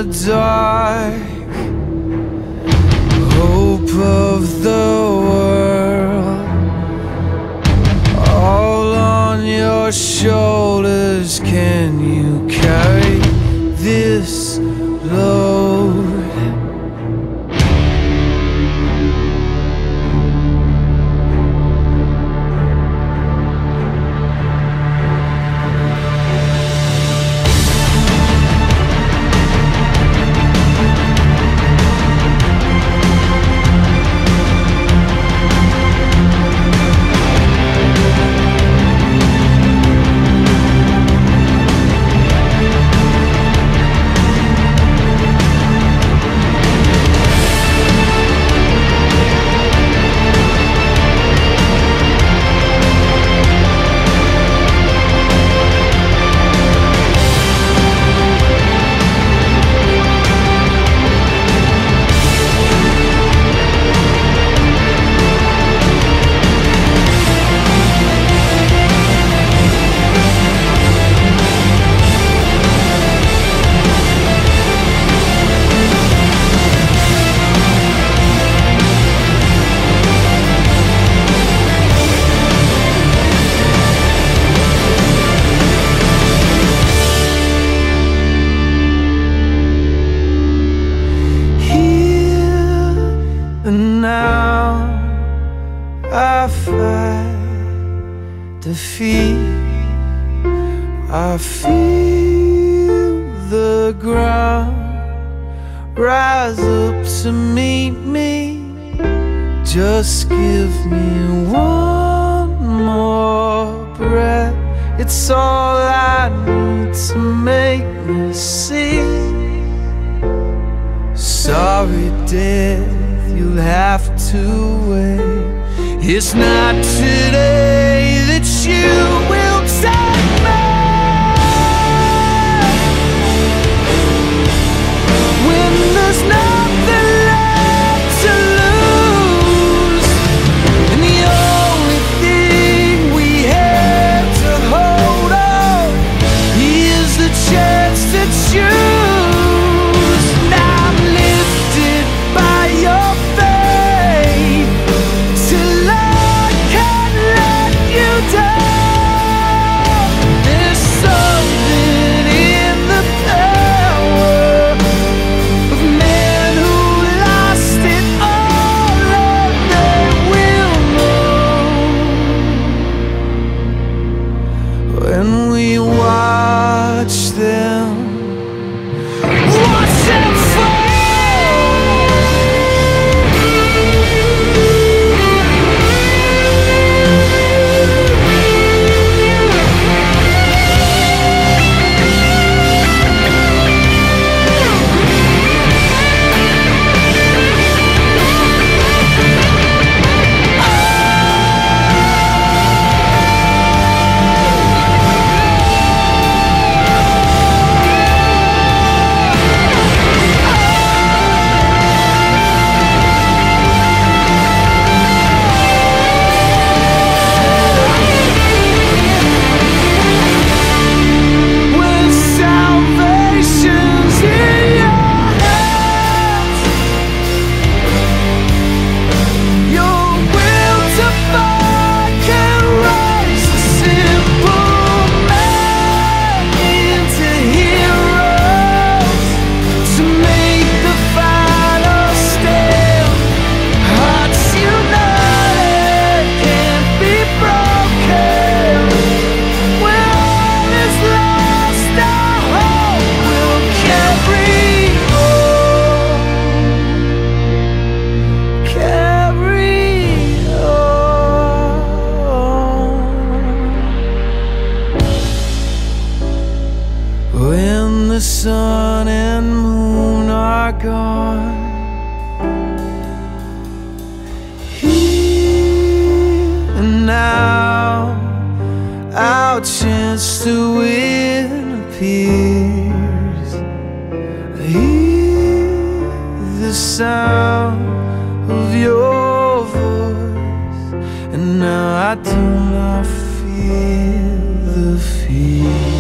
dark, hope of the world, all on your shoulders. Can you carry this load? And now I fight defeat. I feel the ground rise up to meet me. Just give me one more breath. It's all I need to make me see. Sorry, death, you'll have to wait. It's not today that you will take me. When there's nothing left to lose, and the only thing we have to hold on is the chance to choose. Now I'm lifted by your faith till I can't let you down. There's something in the power of men who lost it all, and they will know when we watch them. Watch them fall. When the sun and moon are gone, here and now, our chance to win appears. I hear the sound of your voice, and now I do not feel the fear.